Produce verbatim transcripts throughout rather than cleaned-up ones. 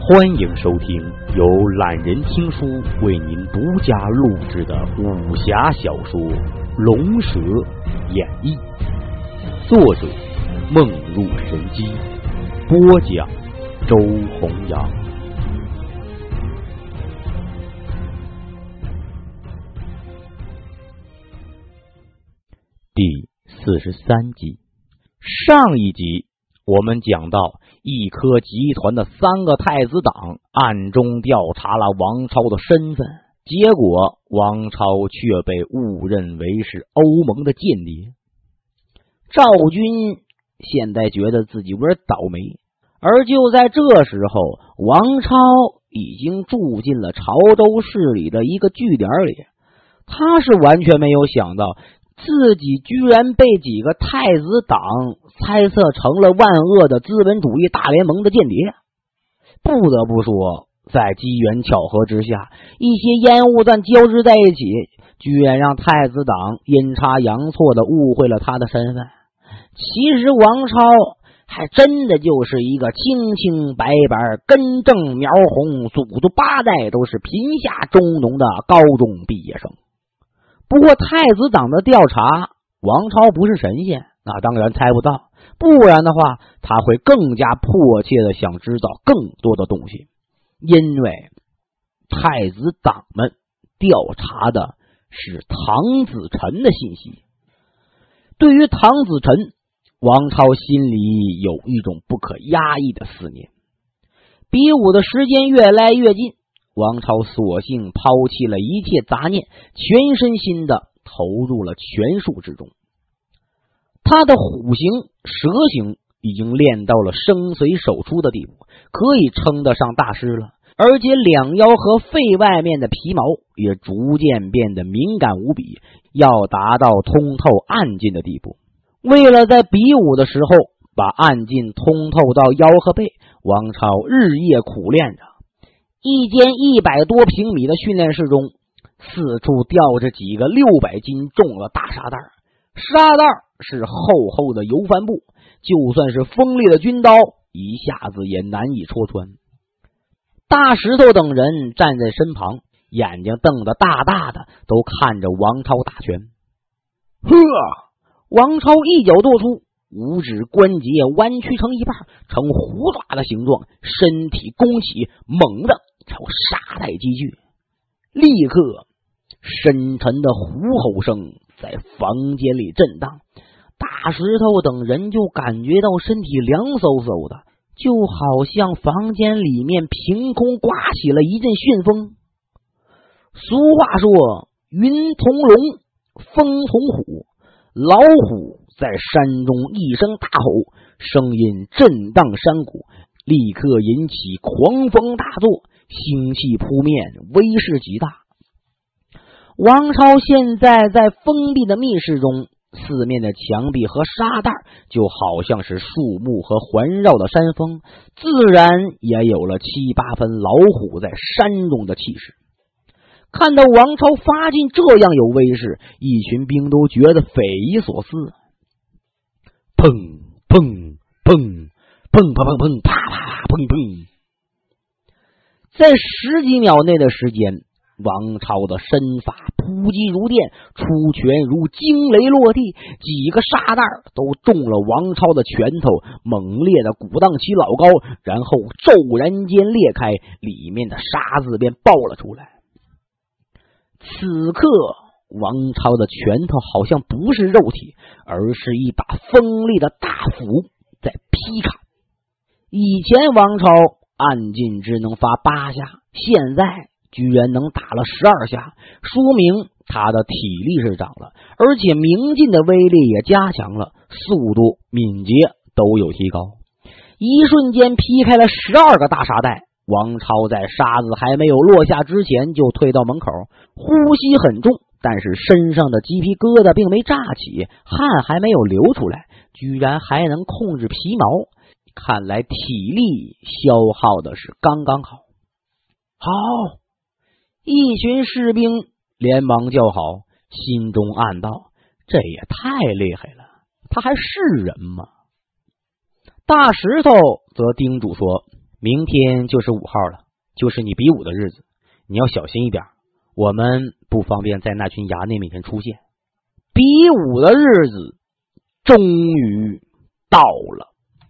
欢迎收听由懒人听书为您独家录制的武侠小说《龙蛇演义》，作者梦入神机，播讲周弘阳。第四十三集。上一集我们讲到，一科集团的三个太子党暗中调查了王超的身份，结果王超却被误认为是欧盟的间谍。赵军现在觉得自己有点倒霉，而就在这时候，王超已经住进了潮州市里的一个据点里，他是完全没有想到自己居然被几个太子党猜测成了万恶的资本主义大联盟的间谍。不得不说，在机缘巧合之下，一些烟雾弹交织在一起，居然让太子党阴差阳错的误会了他的身份。其实王超还真的就是一个清清白白、根正苗红、祖宗八代都是贫下中农的高中毕业生。不过太子党的调查，王超不是神仙，那当然猜不到，不然的话他会更加迫切的想知道更多的东西。因为太子党们调查的是唐子辰的信息。对于唐子辰，王超心里有一种不可压抑的思念。比武的时间越来越近，王超索性抛弃了一切杂念，全身心的投入了拳术之中。他的虎形、蛇形已经练到了生随手出的地步，可以称得上大师了。而且两腰和肺外面的皮毛也逐渐变得敏感无比，要达到通透暗劲的地步。为了在比武的时候把暗劲通透到腰和背，王超日夜苦练着。一间一百多平米的训练室中，四处吊着几个六百斤重的大沙袋，沙袋是厚厚的油帆布，就算是锋利的军刀一下子也难以戳穿。大石头等人站在身旁，眼睛瞪得大大的，都看着王超打拳。呵！王超一脚跺出，五指关节弯曲成一半，呈虎爪的形状，身体弓起，猛地朝沙袋击去。立刻深沉的虎吼声在房间里震荡，大石头等人就感觉到身体凉飕飕的，就好像房间里面凭空刮起了一阵旋风。俗话说，云同龙，风同虎，老虎在山中一声大吼，声音震荡山谷，立刻引起狂风大作，腥气扑面，威势极大。王超现在在封闭的密室中，四面的墙壁和沙袋就好像是树木和环绕的山峰，自然也有了七八分老虎在山中的气势。看到王超发劲这样有威势，一群兵都觉得匪夷所思。砰砰砰砰砰砰砰啪啪砰砰，在十几秒内的时间，王超的身法扑击如电，出拳如惊雷落地，几个沙袋都中了王超的拳头，猛烈的鼓荡起老高，然后骤然间裂开，里面的沙子便爆了出来。此刻王超的拳头好像不是肉体，而是一把锋利的大斧在劈砍。以前王超暗劲只能发八下，现在居然能打了十二下，说明他的体力是长了，而且明劲的威力也加强了，速度敏捷都有提高。一瞬间劈开了十二个大沙袋，王超在沙子还没有落下之前就退到门口，呼吸很重，但是身上的鸡皮疙瘩并没炸起，汗还没有流出来，居然还能控制皮毛，看来体力消耗的是刚刚好。好！一群士兵连忙叫好，心中暗道，这也太厉害了，他还是人吗？大石头则叮嘱说， 明天就是五号了，就是你比武的日子，你要小心一点，我们不方便在那群衙内面前出现。比武的日子终于到了。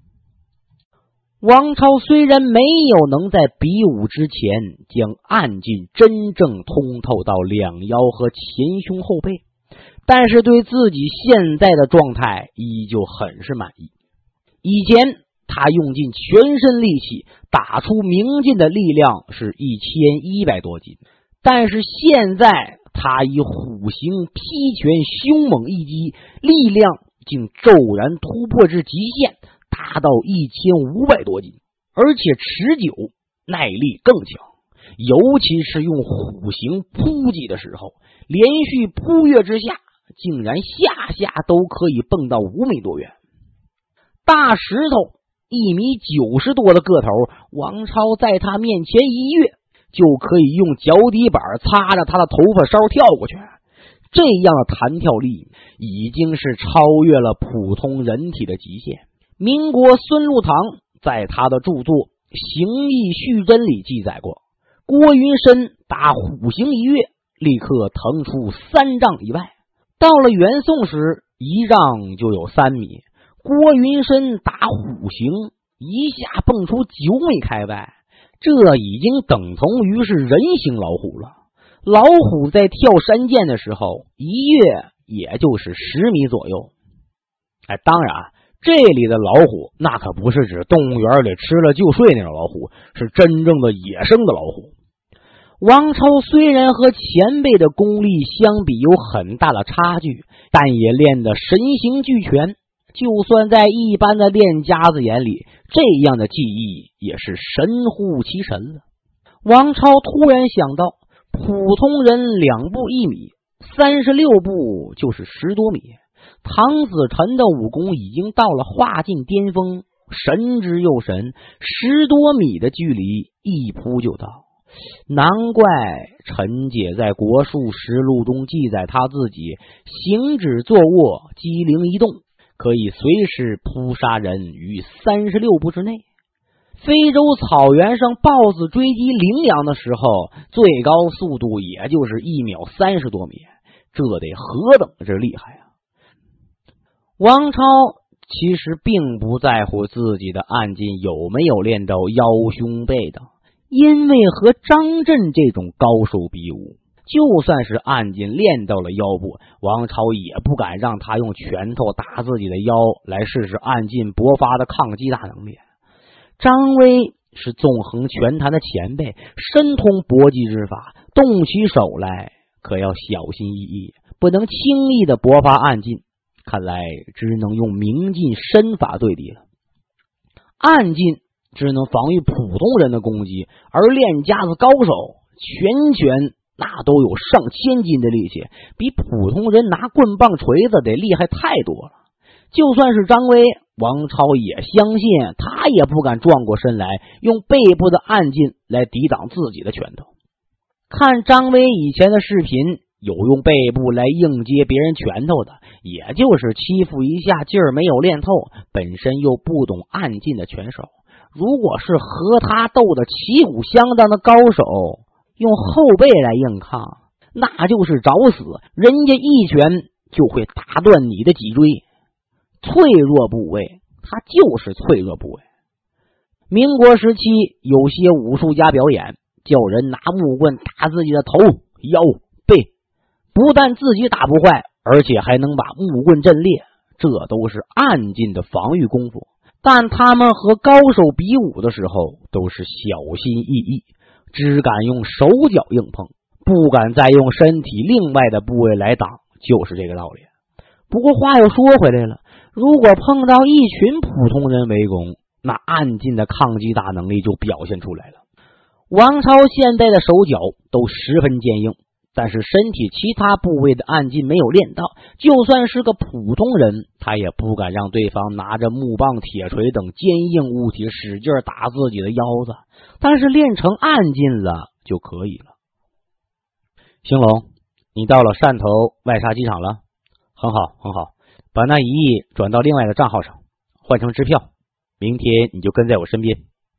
王超虽然没有能在比武之前将暗劲真正通透到两腰和前胸后背，但是对自己现在的状态依旧很是满意。以前他用尽全身力气打出明劲的力量是一千一百多斤，但是现在他以虎形劈拳凶猛一击，力量竟骤然突破至极限，达到一千五百多斤，而且持久，耐力更强。尤其是用虎形扑击的时候，连续扑跃之下，竟然下下都可以蹦到五米多远。大石头一米九十多的个头，王超在他面前一跃，就可以用脚底板擦着他的头发梢跳过去。这样的弹跳力已经是超越了普通人体的极限。民国孙禄堂在他的著作《形意续真》里记载过，郭云深打虎形一跃，立刻腾出三丈以外。到了元宋时，一丈就有三米，郭云深打虎形一下蹦出九米开外，这已经等同于是人形老虎了。老虎在跳山涧的时候，一跃也就是十米左右。哎，当然这里的老虎那可不是指动物园里吃了就睡那种老虎，是真正的野生的老虎。王超虽然和前辈的功力相比有很大的差距，但也练得神形俱全，就算在一般的练家子眼里，这样的技艺也是神乎其神了。王超突然想到，普通人两步一米，三十六步就是十多米。唐子晨的武功已经到了化境巅峰，神之又神，十多米的距离一扑就到。难怪陈姐在国术实录中记载他自己行止坐卧机灵一动，可以随时扑杀人于三十六步之内。非洲草原上豹子追击羚羊的时候，最高速度也就是一秒三十多米，这得何等之厉害啊！王超其实并不在乎自己的暗劲有没有练到腰胸背的，因为和张震这种高手比武，就算是暗劲练到了腰部，王超也不敢让他用拳头打自己的腰来试试暗劲勃发的抗击大能力。张威是纵横拳坛的前辈，深通搏击之法，动起手来可要小心翼翼，不能轻易的勃发暗劲，看来只能用明劲身法对敌了。暗劲只能防御普通人的攻击，而练家子高手拳拳那都有上千斤的力气，比普通人拿棍棒锤子得厉害太多了。就算是张威，王超也相信他也不敢转过身来用背部的暗劲来抵挡自己的拳头。看张威以前的视频，有用背部来应接别人拳头的，也就是欺负一下劲儿没有练透，本身又不懂暗劲的拳手。如果是和他斗的旗鼓相当的高手，用后背来硬抗，那就是找死，人家一拳就会打断你的脊椎。脆弱部位，它就是脆弱部位。民国时期有些武术家表演，叫人拿木棍打自己的头、腰、背，不但自己打不坏，而且还能把木棍震裂，这都是暗劲的防御功夫。但他们和高手比武的时候都是小心翼翼，只敢用手脚硬碰，不敢再用身体另外的部位来挡，就是这个道理。不过话又说回来了，如果碰到一群普通人围攻，那暗劲的抗击大能力就表现出来了。王超现在的手脚都十分坚硬，但是身体其他部位的暗劲没有练到，就算是个普通人，他也不敢让对方拿着木棒、铁锤等坚硬物体使劲打自己的腰子，但是练成暗劲了就可以了。兴隆，你到了汕头外沙机场了？很好很好，把那一亿转到另外的账号上，换成支票，明天你就跟在我身边，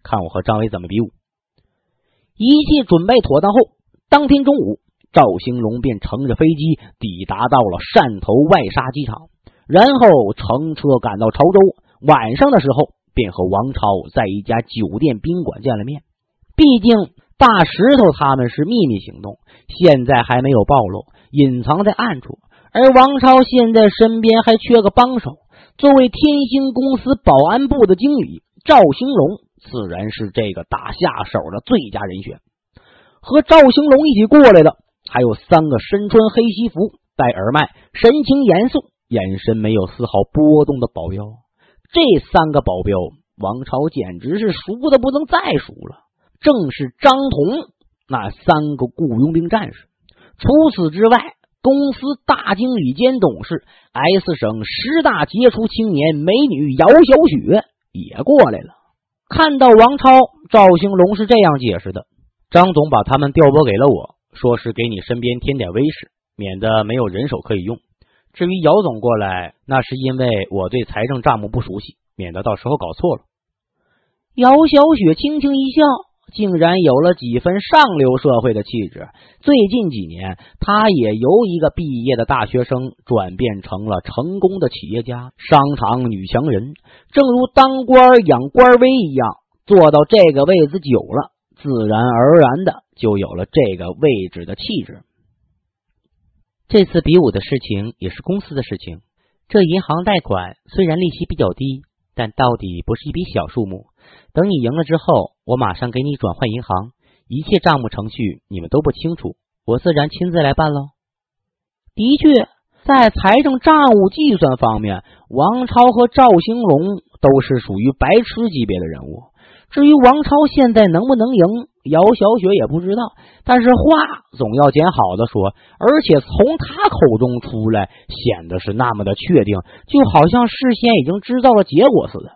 看我和张伟怎么比武。一切准备妥当后，当天中午，赵兴龙便乘着飞机抵达到了汕头外沙机场，然后乘车赶到潮州。晚上的时候便和王超在一家酒店宾馆见了面。毕竟大石头他们是秘密行动，现在还没有暴露，隐藏在暗处，而王超现在身边还缺个帮手。作为天星公司保安部的经理，赵兴龙自然是这个打下手的最佳人选。和赵兴龙一起过来的还有三个身穿黑西服、戴耳麦、神情严肃、眼神没有丝毫波动的保镖。这三个保镖王朝简直是熟的不能再熟了，正是张同那三个雇佣兵战士。除此之外，公司大经理兼董事 S 省十大杰出青年美女姚小雪也过来了。看到王超，赵兴龙是这样解释的：张总把他们调拨给了我，说是给你身边添点威势，免得没有人手可以用。至于姚总过来，那是因为我对财政账目不熟悉，免得到时候搞错了。姚小雪轻轻一笑，竟然有了几分上流社会的气质。最近几年，她也由一个毕业的大学生转变成了成功的企业家、商场女强人。正如当官养官威一样，做到这个位子久了，自然而然的就有了这个位置的气质。这次比武的事情也是公司的事情，这银行贷款虽然利息比较低，但到底不是一笔小数目。等你赢了之后，我马上给你转换银行，一切账目程序你们都不清楚，我自然亲自来办喽。的确，在财政账务计算方面，王超和赵兴龙都是属于白痴级别的人物。至于王超现在能不能赢，姚小雪也不知道，但是话总要捡好的说，而且从他口中出来显得是那么的确定，就好像事先已经知道了结果似的。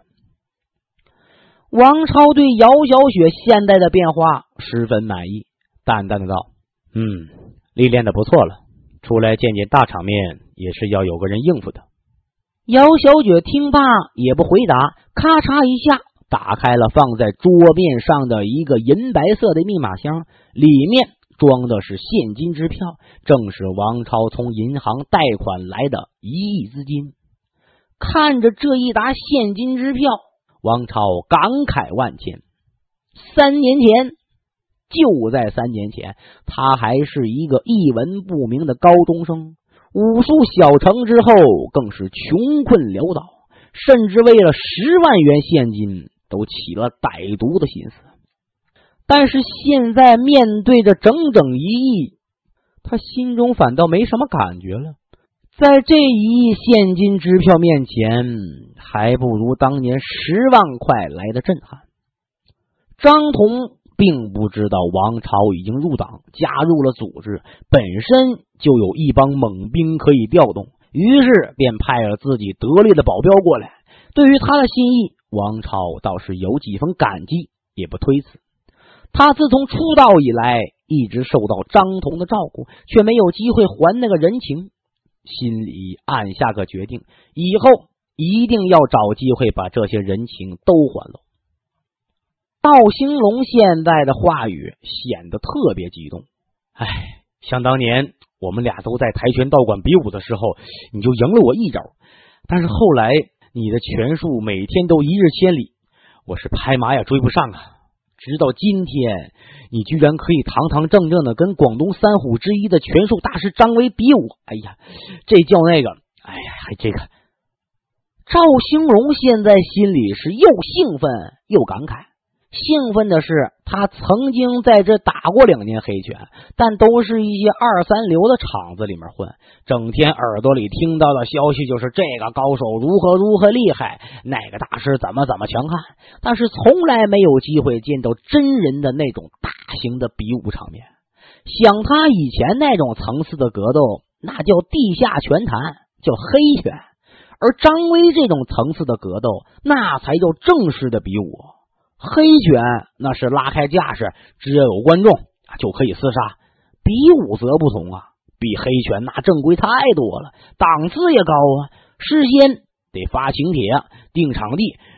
王超对姚小雪现在的变化十分满意，淡淡的道：嗯，历练的不错了，出来见见大场面也是要有个人应付的。姚小雪听罢也不回答，咔嚓一下打开了放在桌面上的一个银白色的密码箱，里面装的是现金支票，正是王超从银行贷款来的一亿资金。看着这一沓现金支票，王超感慨万千。三年前，就在三年前，他还是一个一文不名的高中生，武术小成之后更是穷困潦倒，甚至为了十万元现金都起了歹毒的心思。但是现在面对着整整一亿，他心中反倒没什么感觉了。在这一亿现金支票面前，还不如当年十万块来的震撼。张同并不知道王朝已经入党，加入了组织，本身就有一帮猛兵可以调动，于是便派了自己得力的保镖过来。对于他的心意，王朝倒是有几分感激，也不推辞。他自从出道以来，一直受到张同的照顾，却没有机会还那个人情，心里暗下个决定，以后一定要找机会把这些人情都还了。赵兴龙现在的话语显得特别激动。哎，想当年我们俩都在跆拳道馆比武的时候，你就赢了我一招，但是后来你的拳术每天都一日千里，我是拍马也追不上啊。直到今天，你居然可以堂堂正正的跟广东三虎之一的拳术大师张维比武，哎呀，这叫那个，哎呀，这个。赵兴龙现在心里是又兴奋又感慨。兴奋的是，他曾经在这打过两年黑拳，但都是一些二三流的场子里面混，整天耳朵里听到的消息就是这个高手如何如何厉害，那个大师怎么怎么强悍，但是从来没有机会见到真人的那种大型的比武场面。想他以前那种层次的格斗，那叫地下拳坛，叫黑拳，而张威这种层次的格斗，那才叫正式的比武。黑拳那是拉开架势，只要有观众就可以厮杀，比武则不同啊，比黑拳那正规太多了，档次也高啊，事先得发请帖、定场地，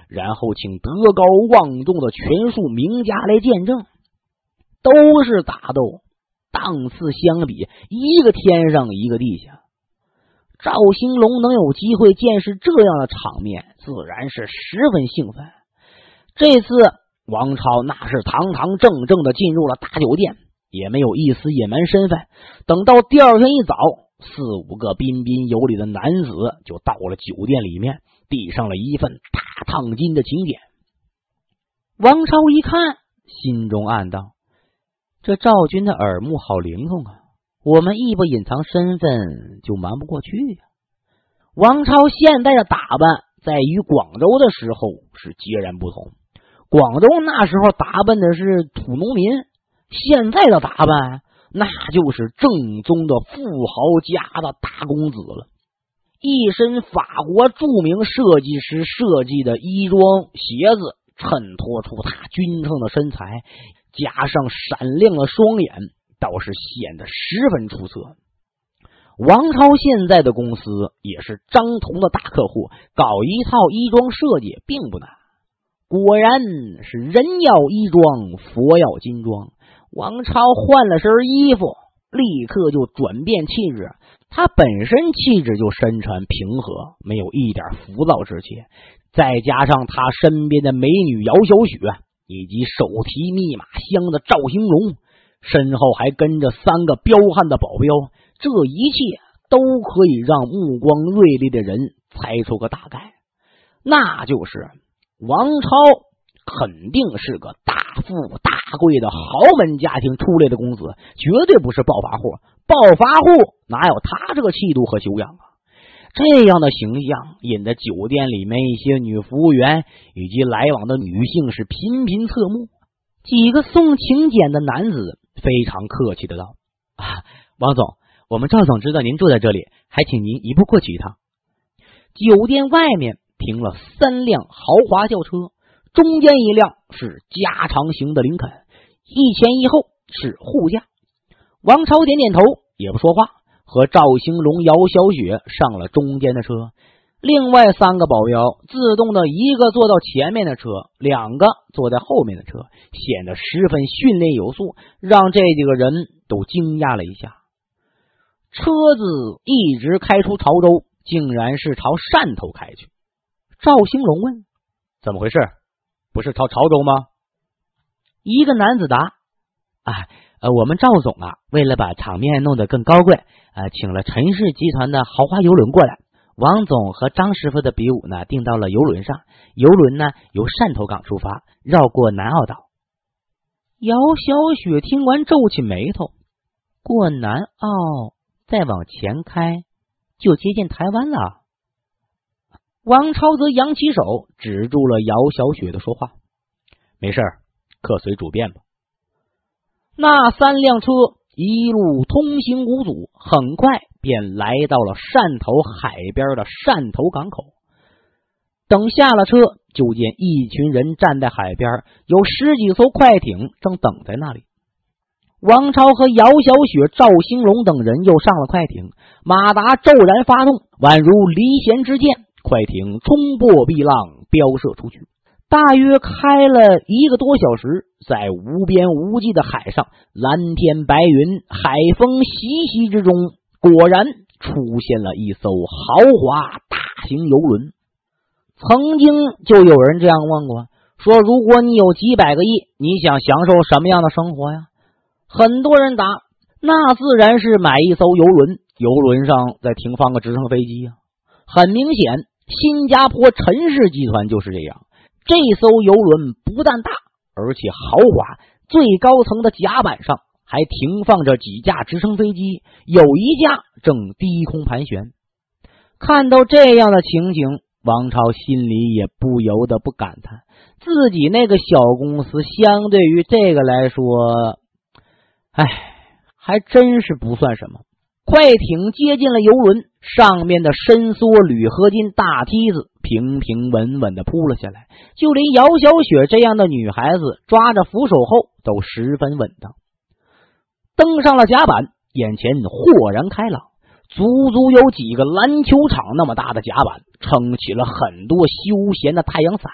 然后请德高望重的权术名家来见证。都是打斗，档次相比，一个天上一个地下。赵兴隆能有机会见识这样的场面，自然是十分兴奋。这次王超那是堂堂正正的进入了大酒店，也没有一丝隐瞒身份。等到第二天一早，四五个彬彬有礼的男子就到了酒店里面，递上了一份大烫金的请柬。王超一看，心中暗道：这赵军的耳目好灵通啊，我们一不隐藏身份就瞒不过去呀、啊。王超现在的打扮在与广州的时候是截然不同。广州那时候打扮的是土农民，现在的打扮那就是正宗的富豪家的大公子了。一身法国著名设计师设计的衣装鞋子，衬托出他均称的身材，加上闪亮的双眼，倒是显得十分出色。王超现在的公司也是张彤的大客户，搞一套衣装设计并不难。果然是人要衣装，佛要金装。王超换了身衣服，立刻就转变气质。他本身气质就深沉平和，没有一点浮躁之气，再加上他身边的美女姚小雪以及手提密码箱的赵兴荣，身后还跟着三个彪悍的保镖，这一切都可以让目光锐利的人猜出个大概，那就是王超肯定是个大富大贵的豪门家庭出来的公子，绝对不是暴发户。暴发户哪有他这个气度和修养啊？这样的形象引得酒店里面一些女服务员以及来往的女性是频频侧目。几个送请柬的男子非常客气的道：啊，王总，我们赵总知道您住在这里，还请您一步过去一趟。酒店外面停了三辆豪华轿车，中间一辆是加长型的林肯，一前一后是护驾。王超点点头，也不说话，和赵兴隆、姚小雪上了中间的车。另外三个保镖自动的一个坐到前面的车，两个坐在后面的车，显得十分训练有素，让这几个人都惊讶了一下。车子一直开出潮州，竟然是朝汕头开去。赵兴隆问：怎么回事？不是朝潮州吗？一个男子答：啊，呃，我们赵总啊，为了把场面弄得更高贵，呃，请了陈氏集团的豪华游轮过来。王总和张师傅的比武呢，定到了游轮上。游轮呢，由汕头港出发，绕过南澳岛。姚小雪听完皱起眉头，过南澳再往前开，就接近台湾了。王超则扬起手止住了姚小雪的说话：没事，客随主便吧。那三辆车一路通行无阻，很快便来到了汕头海边的汕头港口。等下了车，就见一群人站在海边，有十几艘快艇正等在那里。王超和姚小雪、赵兴隆等人又上了快艇，马达骤然发动，宛如离弦之箭，快艇冲破碧浪，飙射出去。大约开了一个多小时，在无边无际的海上，蓝天白云，海风习习之中，果然出现了一艘豪华大型游轮。曾经就有人这样问过，说如果你有几百个亿，你想享受什么样的生活呀？很多人答：那自然是买一艘游轮，游轮上再停放个直升飞机呀。很明显，新加坡陈氏集团就是这样。这艘游轮不但大，而且豪华，最高层的甲板上还停放着几架直升飞机，有一架正低空盘旋。看到这样的情景，王超心里也不由得不感叹，自己那个小公司相对于这个来说，唉，还真是不算什么。快艇接近了游轮，上面的伸缩铝合金大梯子平平稳稳地铺了下来，就连姚小雪这样的女孩子抓着扶手后都十分稳当。登上了甲板，眼前豁然开朗，足足有几个篮球场那么大的甲板，撑起了很多休闲的太阳伞，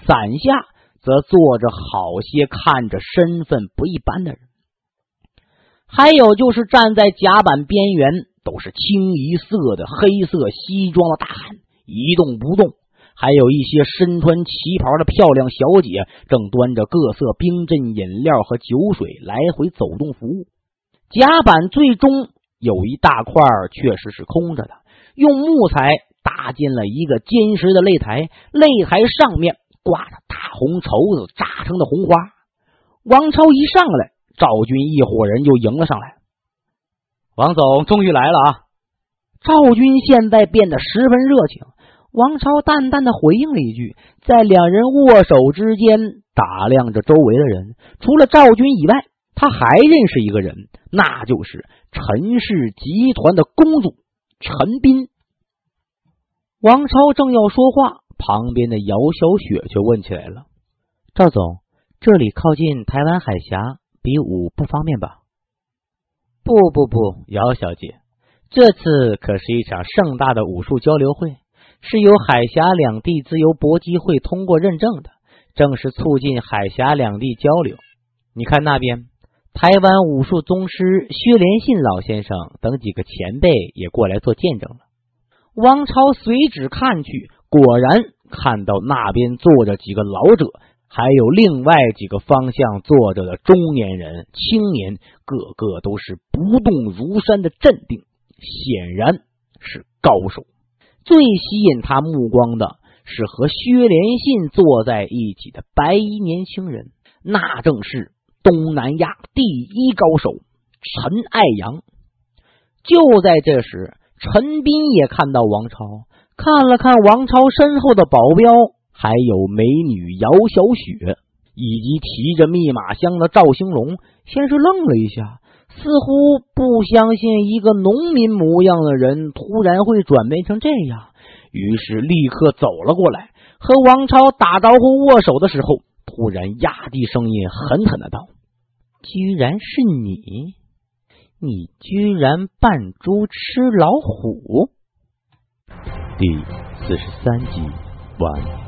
伞下则坐着好些看着身份不一般的人，还有就是站在甲板边缘，都是清一色的黑色西装的大汉，一动不动。还有一些身穿旗袍的漂亮小姐，正端着各色冰镇饮料和酒水来回走动服务。甲板最终有一大块确实是空着的，用木材搭建了一个坚实的擂台，擂台上面挂着大红绸子扎成的红花。王超一上来，赵军一伙人就迎了上来。王总终于来了啊！赵军现在变得十分热情。王超淡淡的回应了一句，在两人握手之间打量着周围的人，除了赵军以外，他还认识一个人，那就是陈氏集团的公主陈斌。王超正要说话，旁边的姚小雪却问起来了：赵总，这里靠近台湾海峡，比武不方便吧？不不不，姚小姐，这次可是一场盛大的武术交流会，是由海峡两地自由搏击会通过认证的，正是促进海峡两地交流。你看那边，台湾武术宗师薛连信老先生等几个前辈也过来做见证了。王超随指看去，果然看到那边坐着几个老者，还有另外几个方向坐着的中年人、青年，个个都是不动如山的镇定，显然是高手。最吸引他目光的是和薛连信坐在一起的白衣年轻人，那正是东南亚第一高手陈爱阳。就在这时，陈斌也看到王超，看了看王超身后的保镖，还有美女姚小雪，以及提着密码箱的赵兴龙，先是愣了一下，似乎不相信一个农民模样的人突然会转变成这样，于是立刻走了过来，和王超打招呼握手的时候，突然压低声音狠狠的道：居然是你，你居然扮猪吃老虎。第四十三集完。